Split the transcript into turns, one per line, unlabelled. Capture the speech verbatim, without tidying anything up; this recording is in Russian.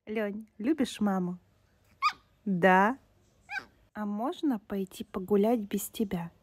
Лень, любишь маму? Да. А можно пойти погулять без тебя?